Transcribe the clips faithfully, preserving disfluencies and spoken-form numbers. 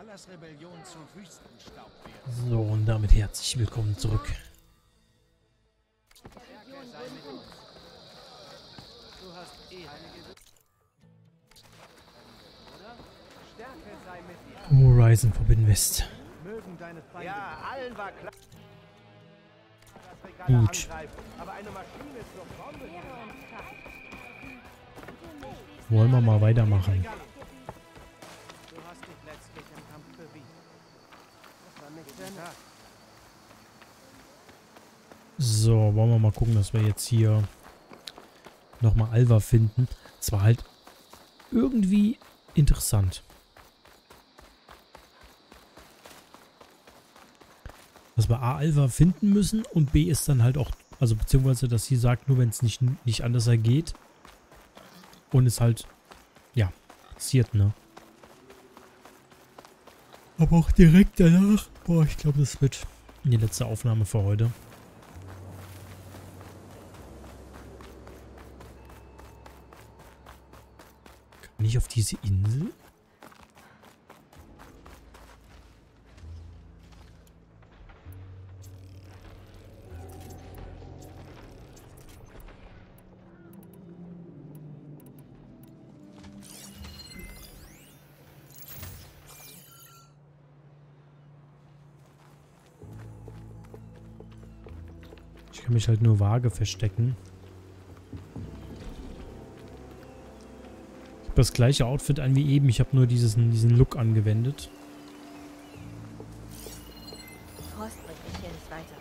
Valhallas Rebellion zu Wüstenstaub werden. So, und damit herzlich willkommen zurück. Du hast eh einige... Oder? Stärke sei mit dir. Horizon Forbidden West. Mögen deine Feinde... Ja, allen war klar. Gut. Aber eine Maschine zur Bombe... Wollen wir mal weitermachen. Du hast dich letztlich im Kampf bewiesen. Das war nicht sehr nett. So, wollen wir mal gucken, dass wir jetzt hier nochmal Alva finden. Es war halt irgendwie interessant. Dass wir A, Alva finden müssen und B ist dann halt auch, also beziehungsweise, dass sie sagt, nur wenn es nicht, nicht anders ergeht. Und es halt, ja, passiert, ne? Aber auch direkt danach. Boah, ich glaube, das wird die letzte Aufnahme für heute. Kann ich auf diese Insel? Ich kann mich halt nur vage verstecken. Ich habe das gleiche Outfit an wie eben. Ich habe nur diesen, diesen Look angewendet. Frost bringt mich hier nicht weiter.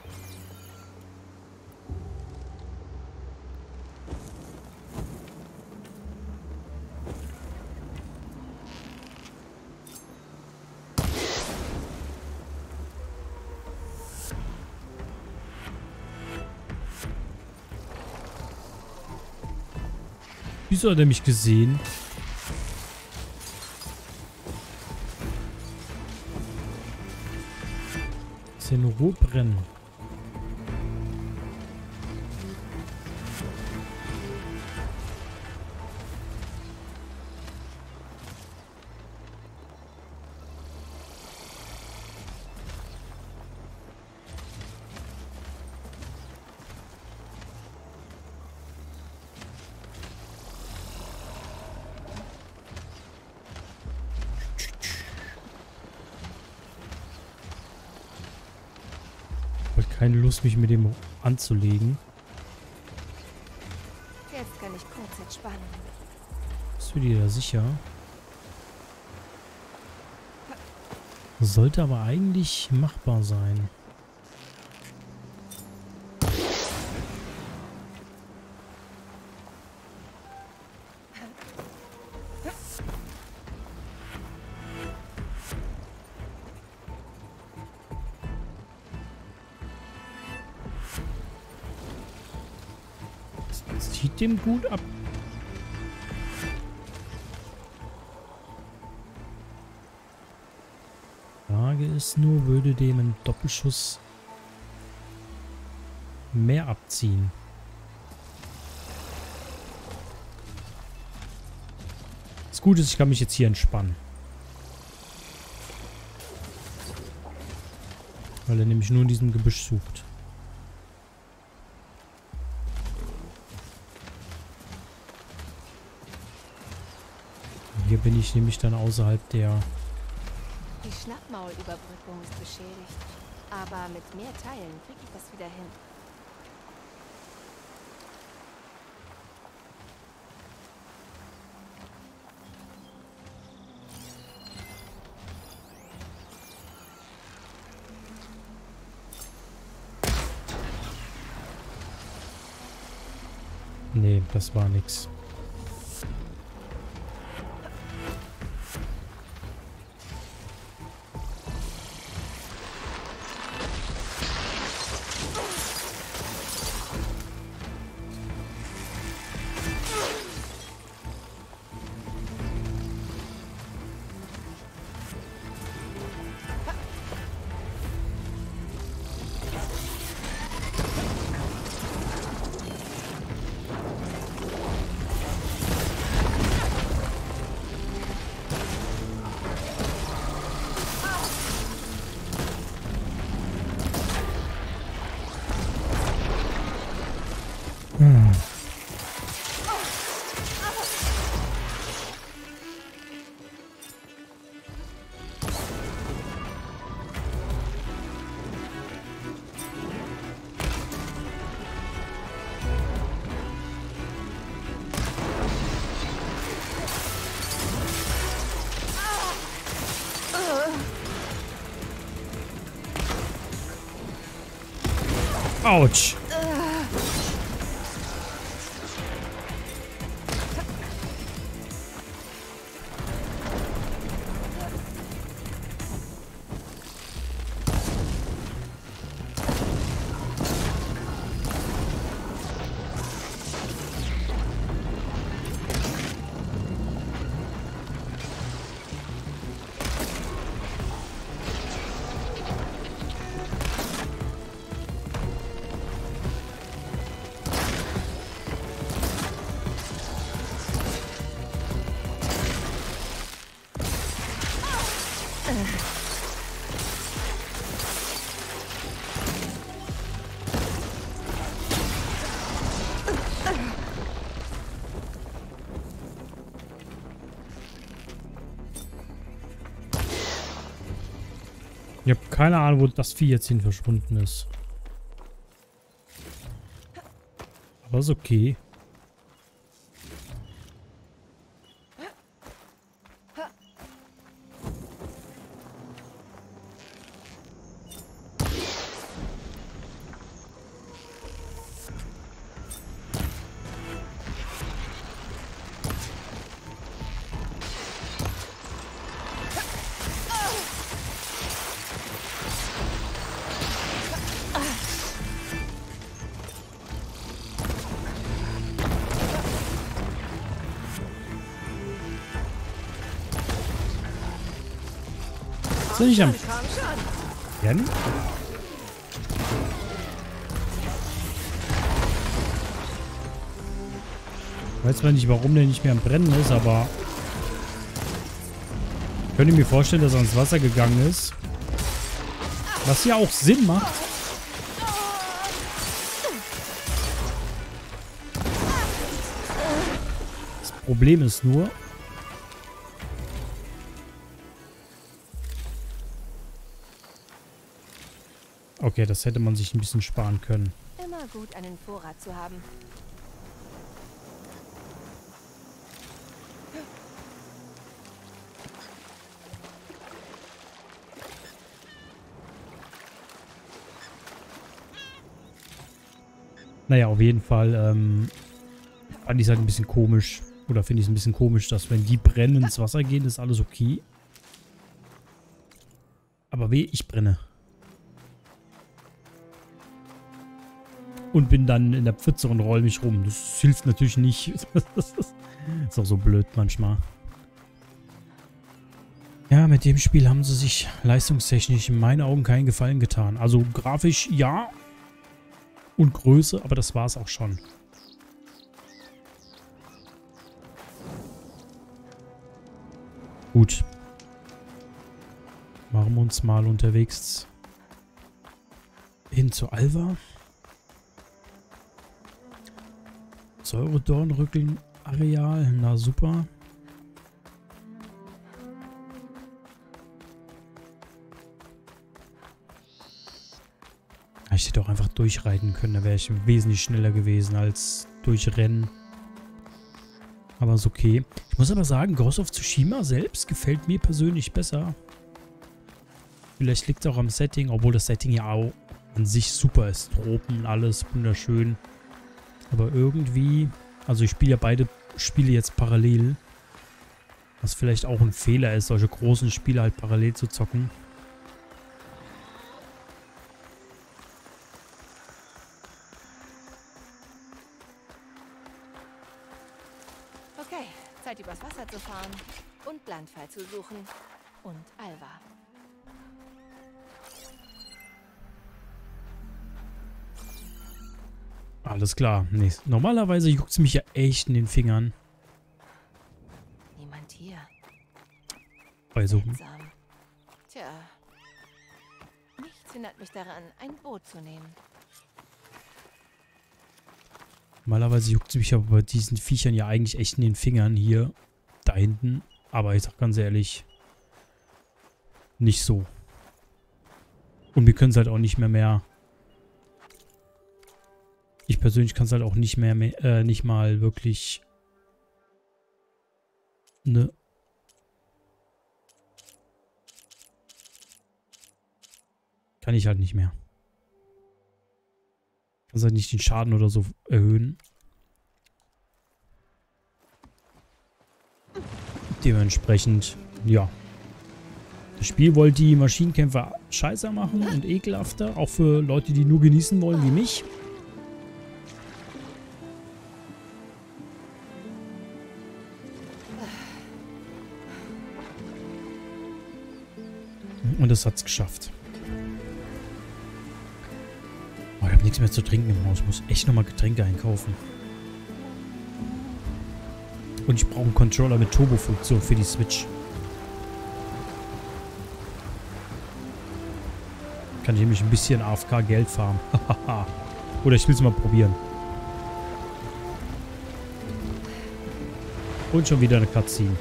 Wieso hat er mich gesehen? Ist ja nur Rohbrennen. Ich habe keine Lust, mich mit dem anzulegen. Jetzt kann ich kurz entspannen. Bist du dir da sicher? Sollte aber eigentlich machbar sein. Das zieht dem gut ab. Frage ist nur, würde dem ein Doppelschuss mehr abziehen? Das Gute ist, ich kann mich jetzt hier entspannen. Weil er nämlich nur in diesem Gebüsch sucht. Hier bin ich nämlich dann außerhalb der... Die Schnappmaulüberbrückung ist beschädigt. Aber mit mehr Teilen kriege ich das wieder hin. Nee, das war nix. Hm. Autsch. Ich habe keine Ahnung, wo das Vieh jetzt hin verschwunden ist. Aber ist okay. Soll ich am... Jan? Ich weiß zwar nicht, warum der nicht mehr am Brennen ist, aber... Ich könnte mir vorstellen, dass er ins Wasser gegangen ist. Was ja auch Sinn macht. Das Problem ist nur... Okay, das hätte man sich ein bisschen sparen können. Immer gut, einen Vorrat zu haben. Naja, auf jeden Fall ähm, fand ich es halt ein bisschen komisch. Oder finde ich es ein bisschen komisch, dass wenn die brennen ins Wasser gehen, ist alles okay. Aber weh, ich brenne. Und bin dann in der Pfütze und roll mich rum. Das hilft natürlich nicht. Ist auch so blöd manchmal. Ja, mit dem Spiel haben sie sich leistungstechnisch in meinen Augen keinen Gefallen getan. Also grafisch ja. Und Größe, aber das war es auch schon. Gut. Machen wir uns mal unterwegs hin zu Alva. Säuredornrückeln-Areal. Na super. Ich hätte auch einfach durchreiten können. Da wäre ich wesentlich schneller gewesen als durchrennen. Aber ist okay. Ich muss aber sagen, Ghost of Tsushima selbst gefällt mir persönlich besser. Vielleicht liegt es auch am Setting, obwohl das Setting ja auch an sich super ist. Tropen, alles wunderschön. Aber irgendwie, also ich spiele ja beide Spiele jetzt parallel. Was vielleicht auch ein Fehler ist, solche großen Spiele halt parallel zu zocken. Okay, Zeit übers Wasser zu fahren und Landfall zu suchen. Und Alva. Alles klar. Nee, normalerweise juckt es mich ja echt in den Fingern. Niemand hier. Bei so. Seltsam. Tja. Nichts hindert mich daran, ein Boot zu nehmen. Normalerweise juckt es mich aber bei diesen Viechern ja eigentlich echt in den Fingern hier, da hinten. Aber ich sag ganz ehrlich, nicht so. Und wir können es halt auch nicht mehr mehr... Ich persönlich kann es halt auch nicht mehr, mehr äh, nicht mal wirklich... Ne... Kann ich halt nicht mehr. Kann halt nicht den Schaden oder so erhöhen. Dementsprechend, ja. Das Spiel wollte die Maschinenkämpfer scheißer machen und ekelhafter. Auch für Leute, die nur genießen wollen, wie mich. Und das hat's geschafft. Oh, ich habe nichts mehr zu trinken im Haus. Ich muss echt nochmal Getränke einkaufen. Und ich brauche einen Controller mit Turbo-Funktion für die Switch. Kann ich nämlich ein bisschen A F K Geld farmen. Oder ich will es mal probieren. Und schon wieder eine Cutscene.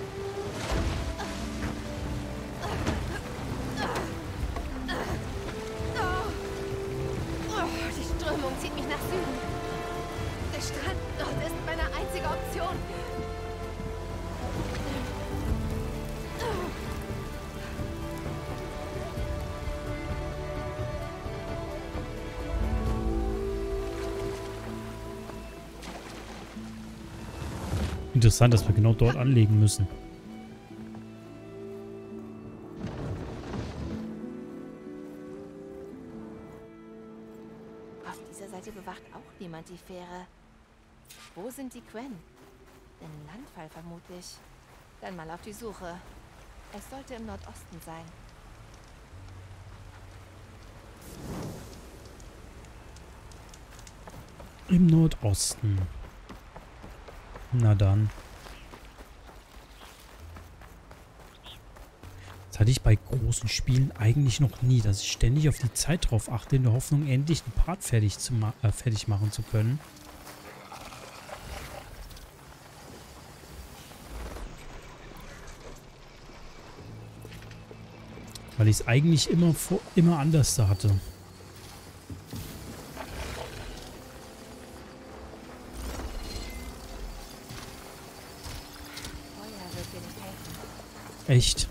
Die Strömung zieht mich nach Süden. Der Strand dort ist meine einzige Option. Interessant, dass wir genau dort anlegen müssen. Auf dieser Seite bewacht auch niemand die Fähre. Wo sind die Quen? Im Landfall vermutlich. Dann mal auf die Suche. Es sollte im Nordosten sein. Im Nordosten. Na dann. Das hatte ich bei großen Spielen eigentlich noch nie, dass ich ständig auf die Zeit drauf achte, in der Hoffnung, endlich einen Part fertig, zu ma äh, fertig machen zu können. Weil ich es eigentlich immer, vor immer anders da hatte. Feuer wird dir nicht helfen. Echt.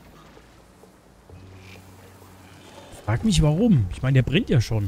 Frag mich warum. Ich meine, der brennt ja schon.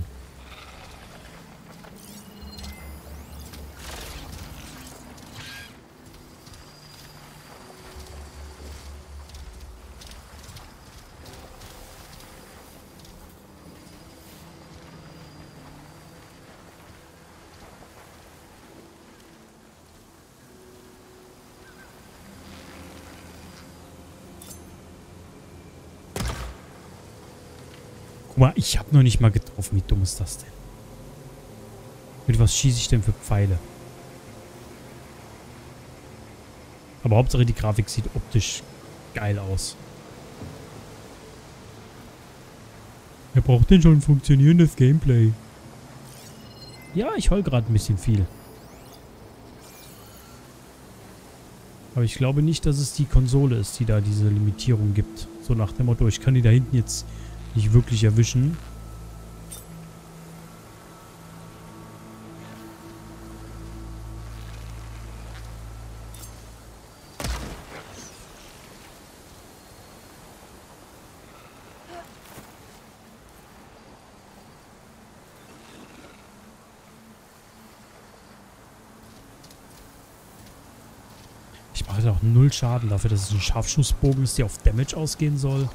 Guck mal, ich habe noch nicht mal getroffen. Wie dumm ist das denn? Mit was schieße ich denn für Pfeile? Aber Hauptsache die Grafik sieht optisch geil aus. Wer braucht denn schon ein funktionierendes Gameplay? Ja, ich heul gerade ein bisschen viel. Aber ich glaube nicht, dass es die Konsole ist, die da diese Limitierung gibt. So nach dem Motto, ich kann die da hinten jetzt nicht wirklich erwischen. Ich mache auch null Schaden dafür, dass es ein Scharfschussbogen ist, der auf Damage ausgehen soll.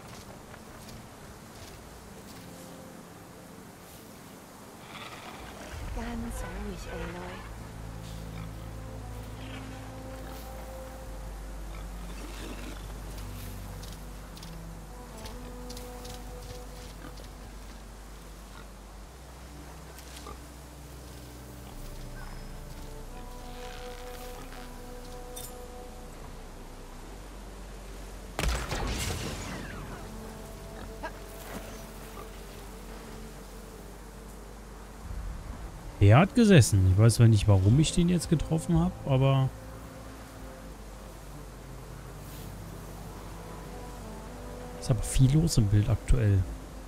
Ganz ruhig, Aloy. Er hat gesessen. Ich weiß zwar nicht, warum ich den jetzt getroffen habe, aber... Ist aber viel los im Bild aktuell.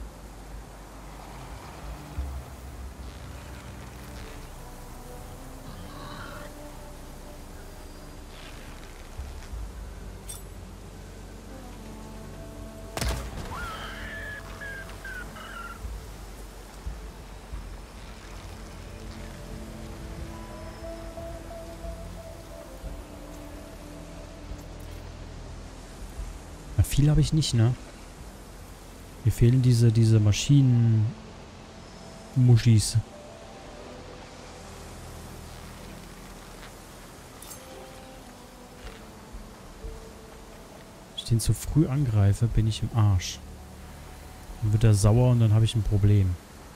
Viel habe ich nicht, ne? Mir fehlen diese, diese Maschinen-Muschis. Wenn ich den zu früh angreife, bin ich im Arsch. Dann wird er sauer und dann habe ich ein Problem.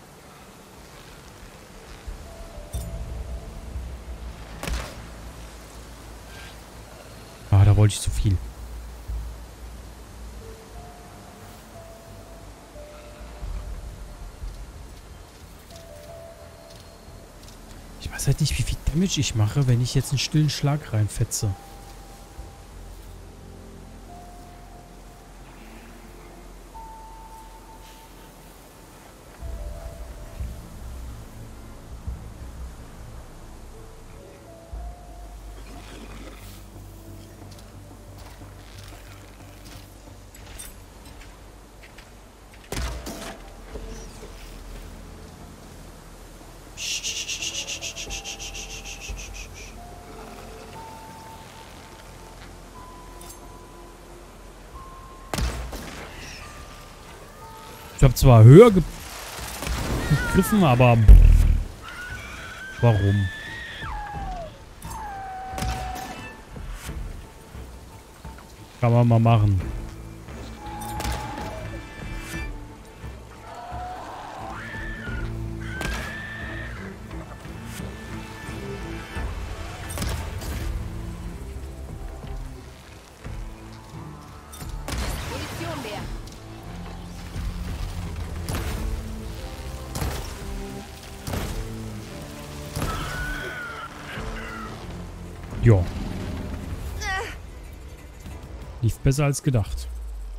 Ah, da wollte ich zu viel. Ich weiß halt nicht, wie viel Damage ich mache, wenn ich jetzt einen stillen Schlag reinfetze. Ich habe zwar höher ge gegriffen, aber warum? Kann man mal machen. Munition leer. Ja. Lief besser als gedacht.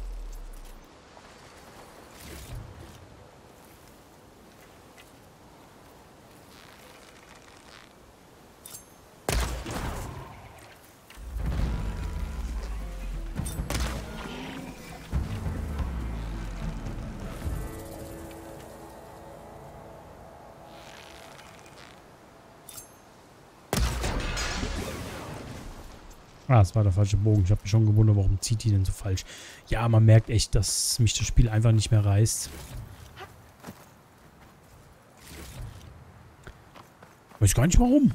Ah, das war der falsche Bogen. Ich habe mich schon gewundert, warum zieht die denn so falsch. Ja, man merkt echt, dass mich das Spiel einfach nicht mehr reißt. Weiß gar nicht warum.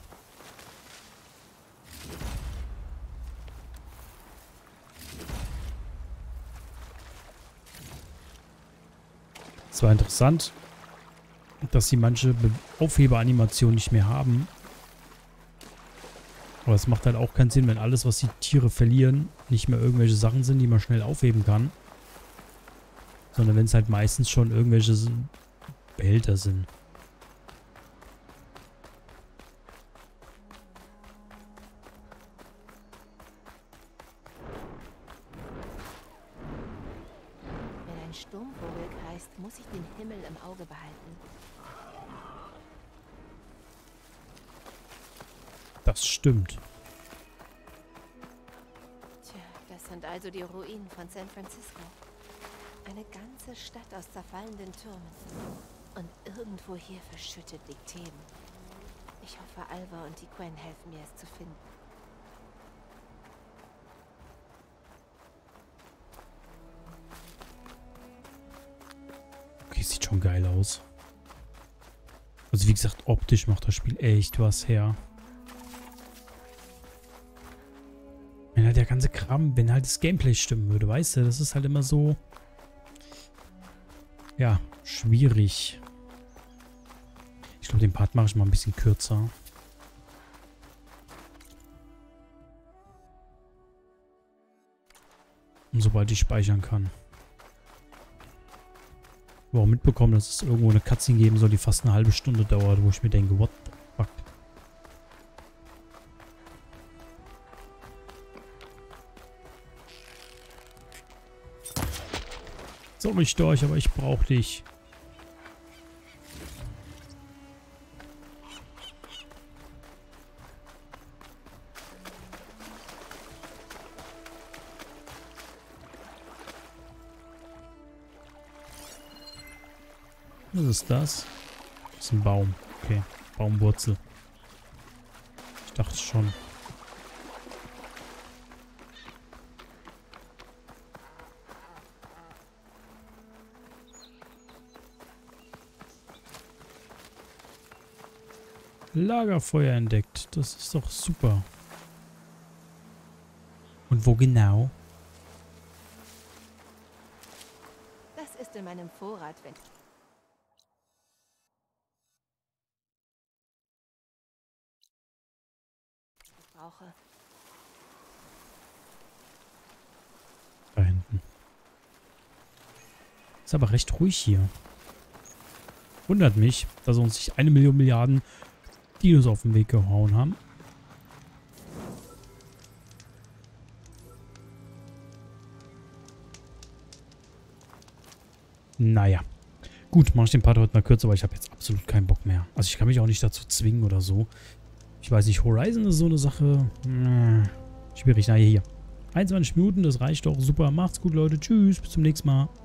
Es war interessant, dass sie manche Aufheberanimationen nicht mehr haben. Aber es macht halt auch keinen Sinn, wenn alles, was die Tiere verlieren, nicht mehr irgendwelche Sachen sind, die man schnell aufheben kann. Sondern wenn es halt meistens schon irgendwelche Behälter sind. Wenn ein Sturmvogel kreist, muss ich den Himmel im Auge behalten. Das stimmt. Tja, das sind also die Ruinen von San Francisco. Eine ganze Stadt aus zerfallenden Türmen. Und irgendwo hier verschüttet liegt Theben. Ich hoffe, Alva und die Quen helfen mir, es zu finden. Okay, sieht schon geil aus. Also wie gesagt, optisch macht das Spiel echt was her. Wenn halt der ganze Kram, wenn halt das Gameplay stimmen würde, weißt du, das ist halt immer so, ja, schwierig. Ich glaube, den Part mache ich mal ein bisschen kürzer. Und sobald ich speichern kann. Ich habe auch mitbekommen, dass es irgendwo eine Cutscene geben soll, die fast eine halbe Stunde dauert, wo ich mir denke, what the fuck. Sorry, Storch, aber ich brauche dich. Was ist das? Das ist ein Baum. Okay, Baumwurzel. Ich dachte schon. Lagerfeuer entdeckt. Das ist doch super. Und wo genau? Das ist in meinem Vorrat, wenn ich brauche. Da hinten. Ist aber recht ruhig hier. Wundert mich, dass uns nicht eine Million Milliarden Dinos auf den Weg gehauen haben. Naja. Gut, mache ich den Part heute mal kürzer, weil ich habe jetzt absolut keinen Bock mehr. Also ich kann mich auch nicht dazu zwingen oder so. Ich weiß nicht, Horizon ist so eine Sache. Äh, schwierig. Naja, hier. einundzwanzig Minuten, das reicht doch. Super. Macht's gut, Leute. Tschüss. Bis zum nächsten Mal.